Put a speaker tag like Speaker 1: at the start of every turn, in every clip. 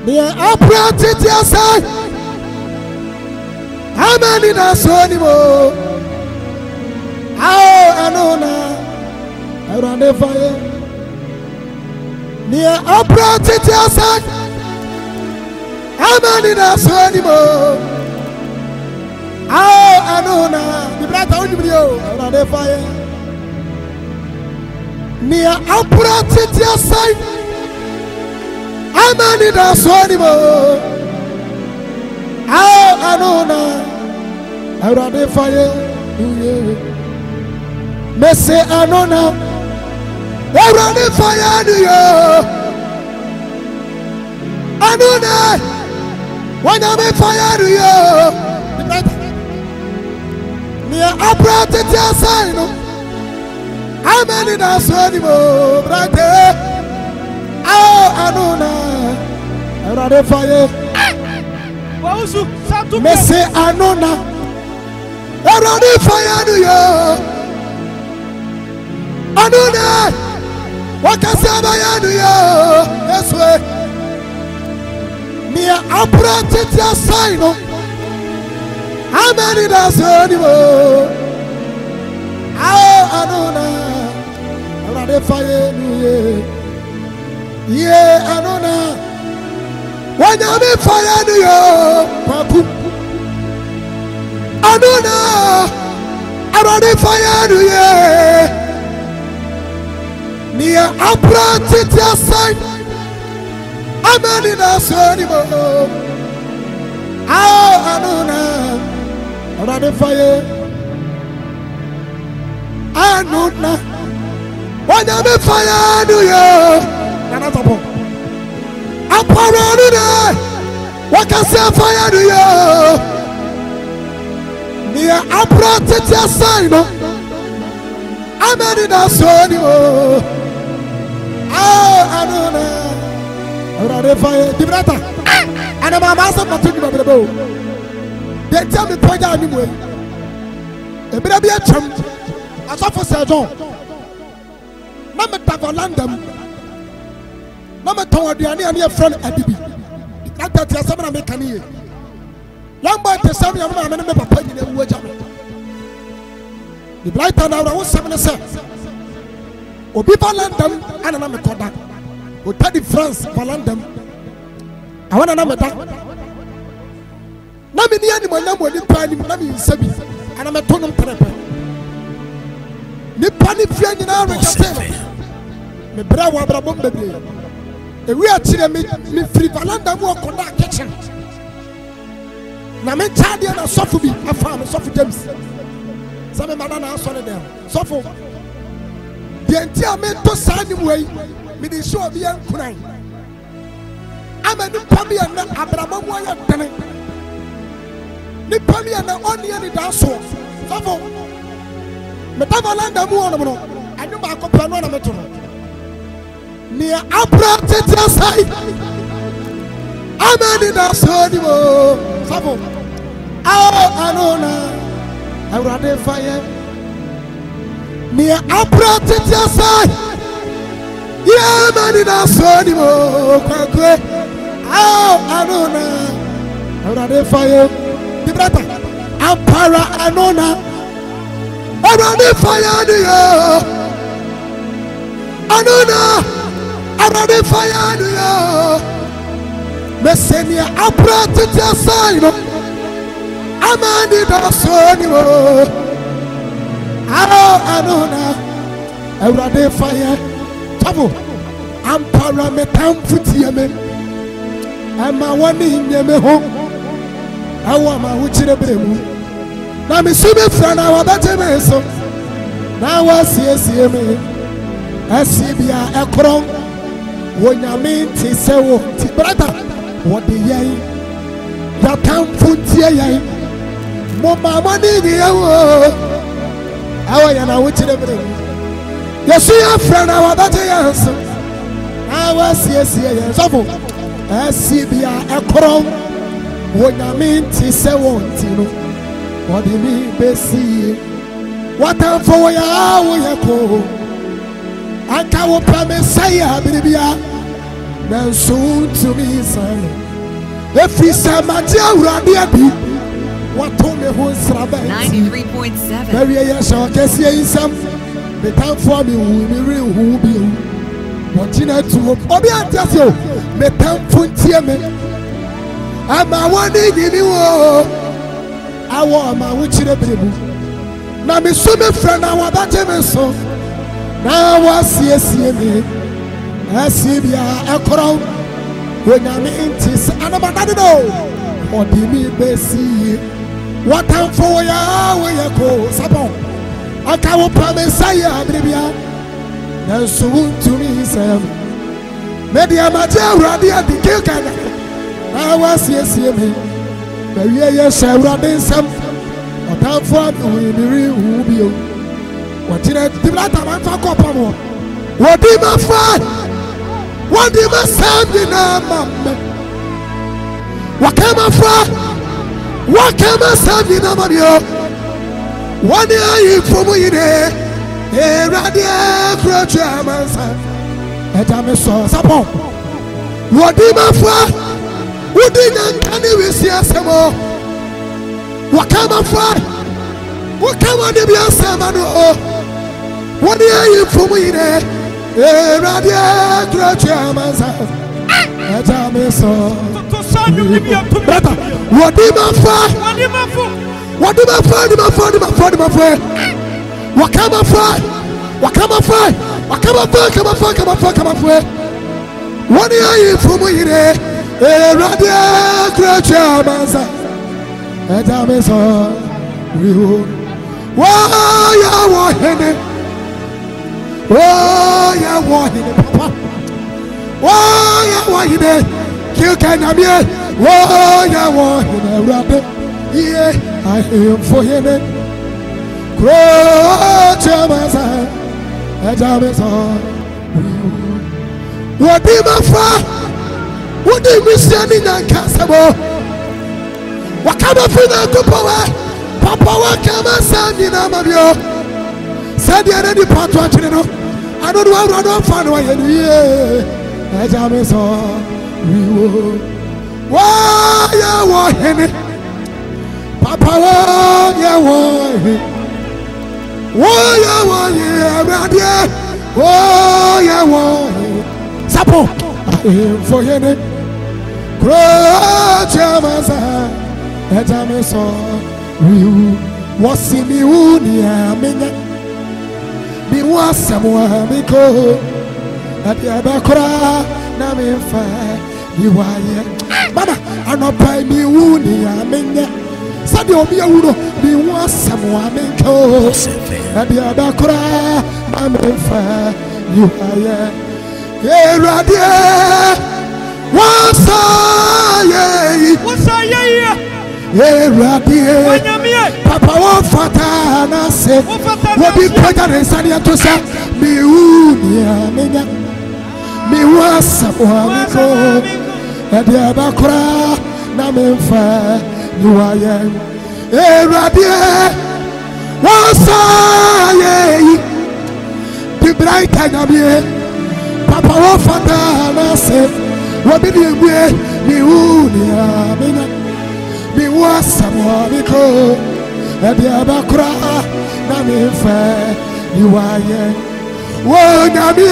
Speaker 1: near upright your side. How many that's anymore? I know now. I run the fire. Near upright your side. How many that's anymore? I know now. The bright on you. I run the fire. Near upright your side. How many that's anymore? I know now. I run the fire. Me say I know now. I run the fire. I know now. When I'm a fire to you. Me a brought it your sign. How many that's anymore? I know now. I run the fire. Me say I know now. I run the fire to you. I know that. What can I do? Yes, way. Me a brought it your sign. How many that's anymore? I know now. I run the fire to you. Yeah, I know now. When I'm in fire to you, I know now. I run the fire to you. Near a brought it your sign. I'm not in a anymore. I know now. I run the fire. I know now. When I'm in fire to you. I'm around there. What can say fire to you? Near a brought it your sign. I'm not in a anymore. I don't know. I don't fire. The brother. And I'm a master of the Bible. They tell me point out anyway. A bit of a chum. I saw for Sergeant. Mamma Tavalandam. Mamma Tawadiani and your friend Adibi. Not that you're someone I make an ear. Lambert to some young man and never playing in the word. The blight and I was 7 cents. Obi Valandam and another Kodak. O Teddy France Valandam. I want another that. Nami the animal number the pani Nami Sabi and I'm a tonum prepper. The pani friend in our extent. Me brawa brabom baby. And we are chilling me free Valandam walk on that kitchen. Name Chadi and a Sophie, a farm, Sophie James. Some madana solid them. Sophie. The entire mental sign way, me the show of young crying. I'm a new Pammy and Abraham Wyatt. The Pammy and the only any dance. So, Metavalanda Mono, I know my companion metro. Near Abra Tetia side. I'm a dance. So, I know now. I rather fire. Near Abra Tetia side. Yeah, man, it's so anymore. I know now. I rather fire. The brother. Ampara Anona. I rather fire. Anona. I rather fire. Messenia Abra Tetia side. I'm a dance anymore. I know now. I rather fire. Tabo. I'm parametam futiame. I'm a one in your home. I want my witch in the bremu. Now, Miss Sumi Fran, I want that so. Now, I see me. I see me a crown. When I mean to say, brother, what the yay? That time futiye. Mama money, the I want to witch in the bremu. You see a friend, I want that answer. I was yes. I see a crown. When I mean to say, what do you mean, Bessie? What time for ya? I can't promise, say, na soon to me son. If he said my dear Radi, what told me who's
Speaker 2: 93.7.
Speaker 1: Very yes, I can see some. The time for me who be what you know to Obi Antasio, the time for Tiamen. I'm a one in you. I want my witch in the people. Now, my summer friend, I want that Jemen so. Now, I see me. I see me a crowd when I'm in this. And I'm not know what do me see. What time for ya? Where you go? Sapon. I can't promise I baby. Now, soon to me, Sam. Maybe I'm a jail ready at the kill. I was see me. But yes, I run some. What time for me? Who be you? What did I do? That I'm for Copamo. What did my friend? What did my son be now? What came my friend? What came my son be now? What did I from you there? A radio crutch, my son. And I'm a source upon. What did my friend? What did you see us more? What came my friend? What came on the Bian Samano? What did you from you there? A radio crutch, my son. And I'm a source. What did my friend? What do my friend, my friend, my friend, my friend? What come my friend? What come my friend? What come my friend? Come my friend, come my friend, come my friend. What are you from here? A radio creature, manza. And I'm a son. Why you want him? Why you want him, Papa? Why you want him? Kill can I be? Why you want him, rabbit? Yeah, I am for him. Crouch, Maza, and I'm a son. What did my father? What did we stand in that castle? What kind of thing I go power? Papa, what can I send in Amabio? Said the other part watching it. I don't know how to find why you're and I'm a son. Why you want him? Papa, you want him? Why you want him? Why you want him? Sapo, I am for him. Crouch, Maza, and I'm a son. What's in the Unia? Be was someone because at the Abacra, Namifa, you are Mama, I'm not by me Unia. Sadio be a wood, be was someone because at the Abacra, Namifa, you are here. Radia, what's I? Papa won't fata na se wo bi kwaja ne sane to sa mi unia menya mi wasa wa mi ko e dia ba kura na me fa ni wa ye radie wasa ye bi bright na bi papa won't fata na se wo bi mi unia menya mi wasa mo biko e bia bakura na mi fe ni waye wo na mi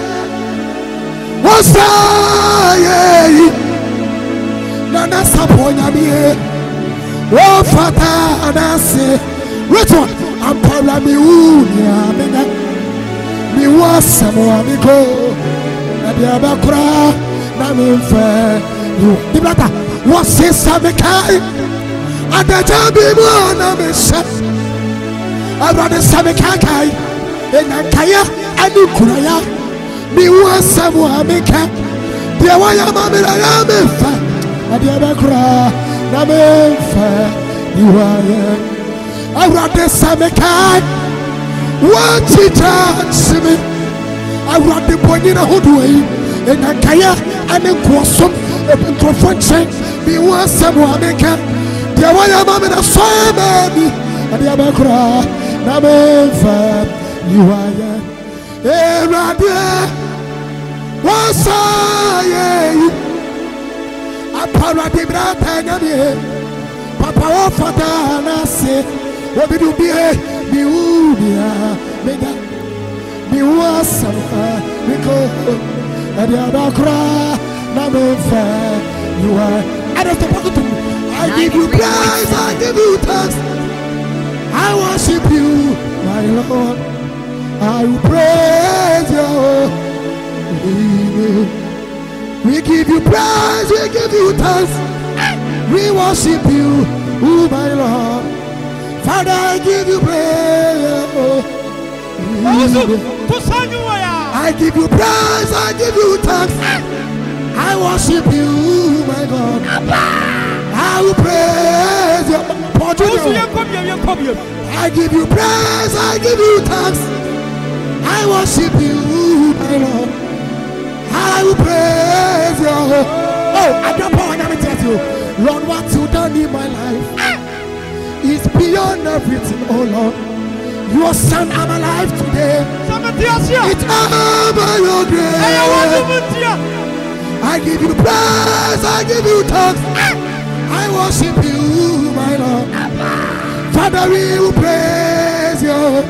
Speaker 1: wasa ye na sapo na mi wo fata na se reto ampara mi uni amena mi wasa mo biko e bia bakura na mi fe ni diblata what's this Samekai? And the Jabi Mona Mesa. I run a Samekai in Ankaya and Ukuraya. Me was Samoa Meka. Dear Wayama, I am a fan. And the Abakra, Namefa, you are. I run the Samekai. What it does to me. I run the boy in a hoodway in Ankaya and in Kwasum, a conference. Be one someone maker. The way I'm a soul baby. And the Abacra, Namefa, you are. What's I? Apara de brata nyame. Papa o fata na se. Obi du bi e bi u bia mega. Bi wasa biko. Adi adakra na me fa. You are. I don't talk to me. I give you praise. I give you thanks. I worship you, my Lord. I will praise your name. We give you praise, we give you thanks. We worship you, oh my Lord. Father, I give you praise. I give you praise, I give you thanks. I worship you, my God. I will praise your name. I give you praise, I give you thanks. I worship you, my Lord. I will praise you. Oh, I don't want to tell you, Lord, what you done in my life is beyond everything, oh Lord. Your son, I'm alive today. It's all by your grace. I give you praise, I give you thanks. I worship you, my Lord. Father, we will praise you.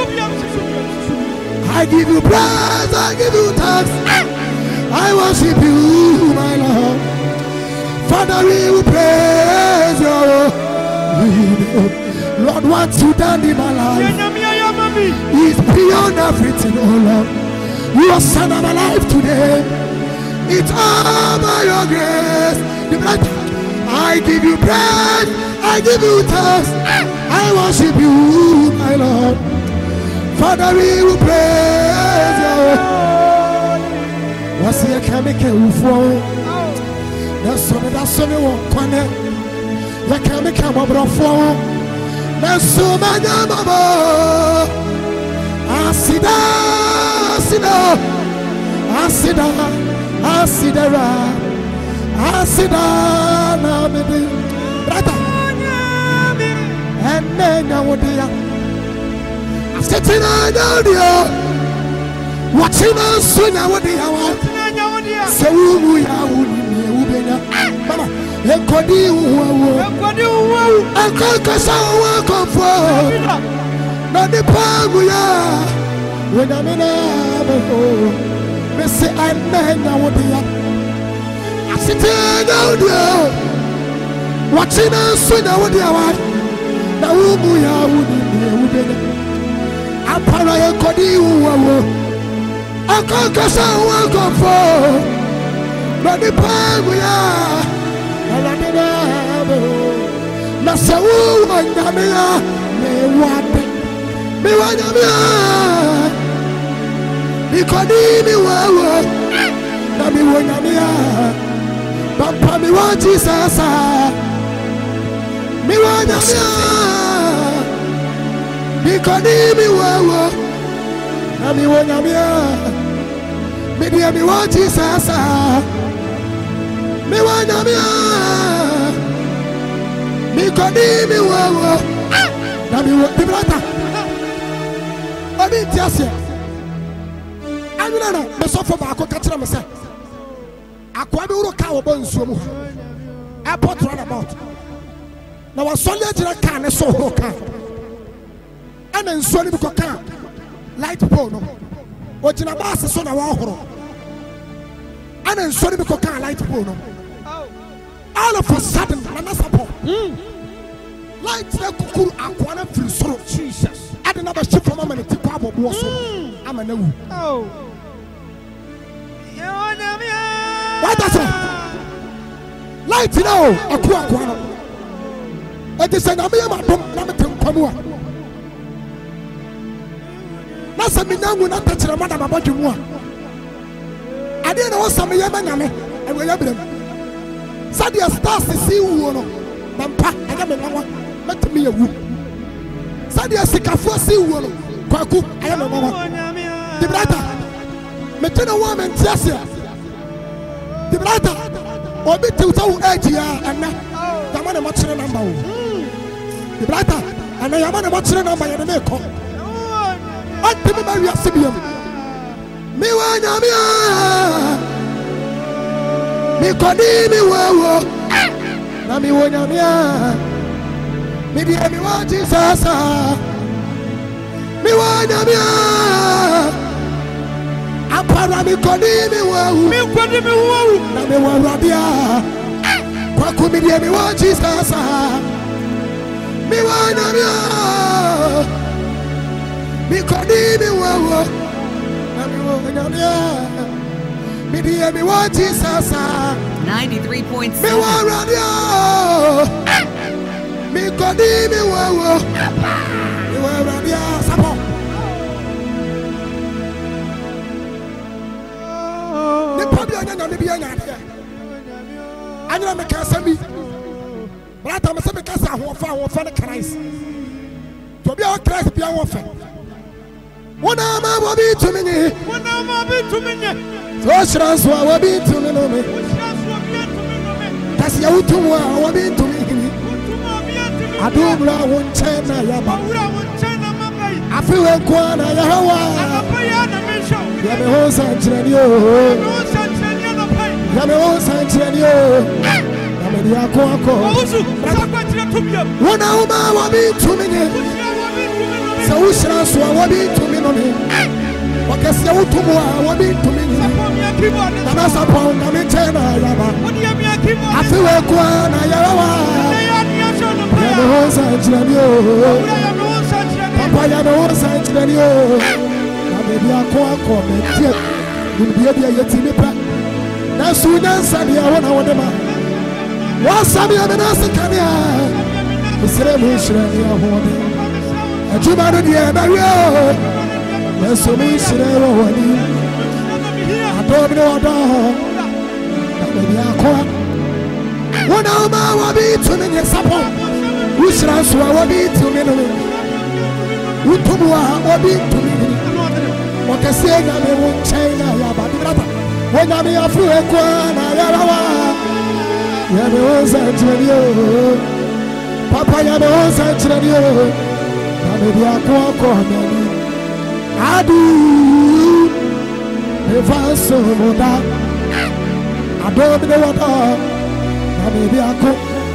Speaker 1: I give you praise, I give you thanks. I worship you, my Lord. Father, we will praise you. Lord, what you done in my life is beyond everything, oh Lord. Your son, I'm alive today. It's all by your grace. I give you praise, I give you thanks. I worship you, my Lord. Father, we will praise you. What's your chemical for? That's some one corner. The chemical for. That's so many mama. Asida, Asida, Asida, Asida, Asida, Namidi, brother. And then I would be sitting down here, watching us soon. I would be out. So we are Mama, and Cody, and Colcassa, welcome for not the power we are. When I'm in a Missy, I man, I would be up. I sit down there, watching us soon. I would be out. Now we are would I'm Paraya Cody, I Colcassa, welcome for not the power we are. And I didn't have Nasa and Damia, me want me, because me well, Nami Wanamia, Papa me want Jesus, me Wanamia, because me well, Nami Wanamia, me want Jesus. Me wanna me kodi me wawo na me wo bi brata obi tiase anuna no me sofo ba ko kachira me se akwa bi wuro ka wo bo nsuo mu airport roundabout na wa sole jira ka ne so ho ka ana nsuo ni bi ko ka light pole no o jina ba se so na wa horo ana nsuo ni bi ko ka light pole no. All of a sudden, light kukuru akwana feel sorrow. Jesus. I did not ship from a minute to Papa was. I'm a new. Oh. What does it? Light now, a quack. It is an amia, Namatin Pamua. That's a minute will not touch a madam about you more. I didn't know some Yaman, and we have them. Sadia stars to see who Mampa, I got me mama, let me a woo. Sadia Sikafu see who Kwaku, I am a mama. The brother, Metana woman, Jessia. The brother, or be 2,000 and the man of much number. The brother, and I am on a much number in the vehicle. I tell me, Maria Sibium. mi wanyamia mi kodimi wewo na mi wanyamia mi die mi wa Jesus mi wanyamia apara mi kodimi wewo na mi wa radia kwa kumi die mi wa Jesus mi wanyamia mi kodimi wewo na mi wanyamia mi die mi wa Jesus
Speaker 2: 93.7.
Speaker 1: mi wa radia mi kodimi wewo mi wa radia sapo ni pabi anya na bi anya de anya me ka sami brata me se me ka sa ho fa ne Christ to bi o Christ bi an wo fa wona ma bo bi to me ni so shranso wa bi to me no me kasi ya utumu wa bi to me ni adubra won chena ya ba afiwe kwa na ya hawa ya me ho sa chirani o ya me ho sa chirani o ya me dia ko wona uma wa bi to me ni so shranso wa bi to me no me wakasi ya utumu wa bi to me ni na sa pa na me chena ya ba afiwe kwa na ya hawa ya me ho sa chirani o papa ya me ho sa chirani o na me dia ko me tie ni dia yetimi pa na su nyansa dia wona wona ma wasami ya me na sikania isere mu shirani ya hode ajuma no dia ba wi o na so mu shire wo woni adobi no odo na me dia ko wona ma wa bi to me ne sapo ushira so wa bi to me no utumu wa bi to me wakasi na me won china ya ba brata wona me afu ekwa na ya rawa ya me oza chirani o papa ya me oza chirani o na me dia ko me ni adu me faso moda adobi de wada na me dia ko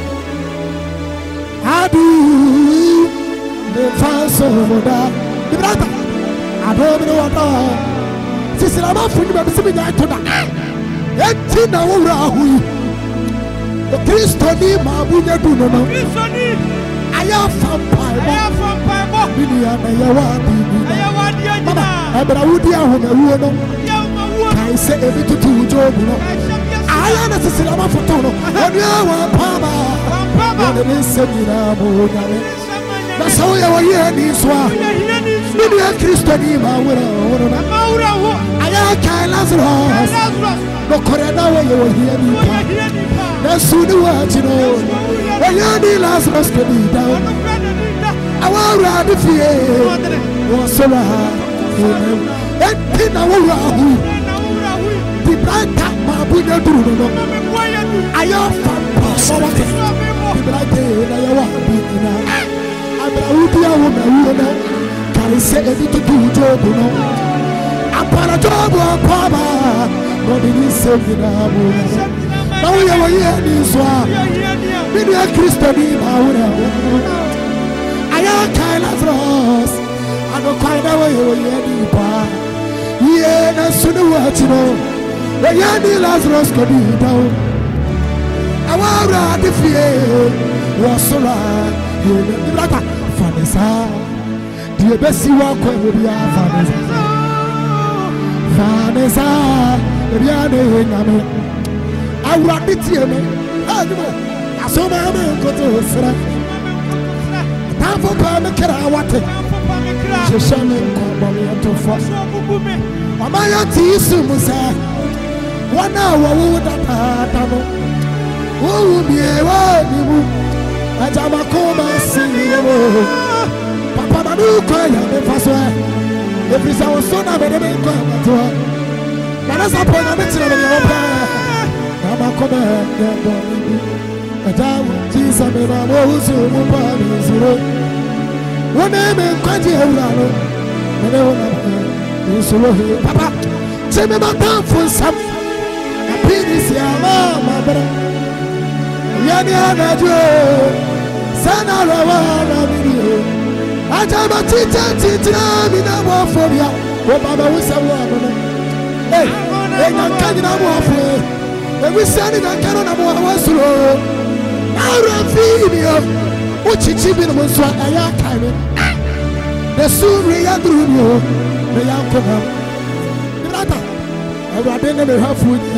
Speaker 1: adu me faso moda brata adobi de wada sisira ma funi ba bisi nya to da enti na wura ahu o Kristo ni ma bunya du no no aya fampai bo bini ya na ya wadi mama abra wudi ahu na wuo no kai se ebi tutu jobu no aya na sisira ma foto no onu awa pama no ne se mira mo nyame na so ya wo ye ni so a bini ya Kristo ni ma wura na aya kai Lazarus no korena wo ye wo ye ni pa na sunu wa chino wo ye ni Lazarus ke ni da awara de fie wo so wa enti na wo wa hu di brata ma bu na duru no aya fa pa so wa di brata na ya wa bi na abra udi awu na wu na kare se ebi to du jobu no apara jobu apaba no di se bi na mu na wo ye ni so a bi ni Kristo ni ma wo na aya kai Lazarus ano kai na wo ye ni pa ye na sunu wa chino wo ye ni Lazarus ko di dawo awara de fie wo so la ye ni brata fanesa die besi wa ko wo bia fanesa bia de nyame awra de tie me animo asoma me ko to sra tafo pa me kra wate sheshame ko ba me to fo mama ya ti sumu sa wana wa wo da ta no wo bie wa ni mu ajama ko ma sinyewo papa manu ko ya me faso if is our son na me de ko to na na sa po na me tire me yo pa na ma ko be de bo ajawu Jesus me na mo usu mu pa ni zuro wona me kwaji ewura no me ne wona ni solo he papa me matam for some. A penis, ya mama, brother. Yani anajwe, sana rawana video. Ajama tita mina mwafobia. Wababa wisa wana. Hey, nankani na mwafwe. Wisani nankano na mwawasulo. Arafini yo. Uchichibi na mwiswa ayakame. Nesuri ya grunyo. Me yankona. Nilata. Awradene me hafuni.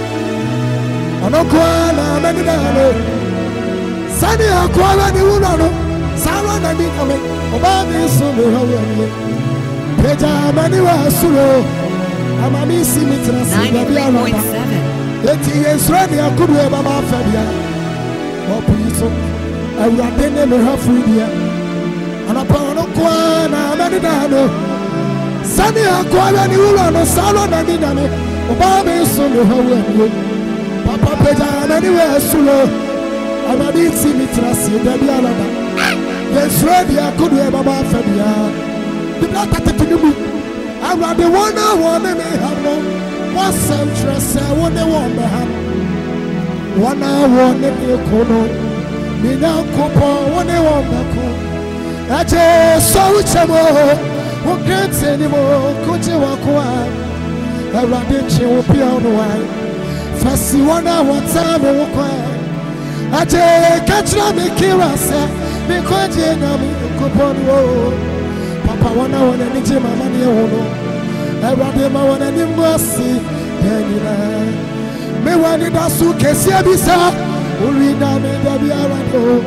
Speaker 1: Anokwa na menidano. Sani akwala ni unano. Sawa na mikame. Obami sume hawe. Peja mani wa sulo. Amami si mitra si gabia rata.
Speaker 2: 93.7.
Speaker 1: Eti yensrani akudu e mama fabia. Opu yiso. Awradene me hafuni. Anapa anokwa na menidano. Sani akwala ni unano. Sawa na mikame. Obami sume hawe. Papa peja mani wa sulo. Amami si mitra si gabia rata. Yensrani akudu e mama fabia. The black tattoo. I want the one I want to have. One centress, I want the one to have. One I want the corner. Mina Copa, one I want the corner. I just saw which I won't get anymore. Could you walk away? I want the chill piano wine. Fussy one I want time to walk away. I just catch me, Kira said, because you know me, Copa. Papa wana wana nije mama ni ono. Erade ma wana ni mwasi denina. Me wani dasu kesi abisa. Uri na me dabi arado.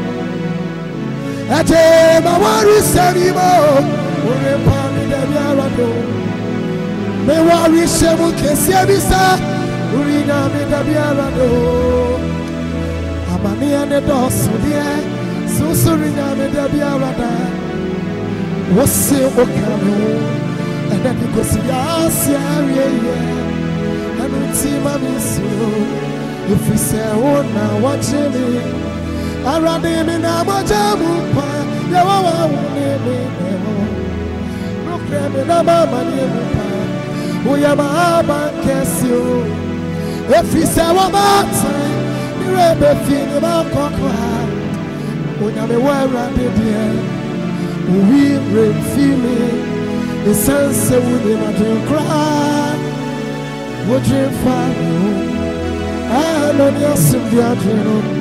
Speaker 1: Eje ma wari serimo. Uri pa me dabi arado. Me wari shemu kesi abisa. Uri na me dabi arado. Amani ane dosu die. Susuri na me dabi arada. What's it okay? And then you go see us, yeah. And we see my miss you. If we say, oh, now watching me, I run him in a majamu, ya wawa, no creme in a mama, we are my bankers you. If we say, what about time, the rebel feeling about cocoa, when I'm aware of the we bring feeling the sense of we never cry. Would you find you? I know you're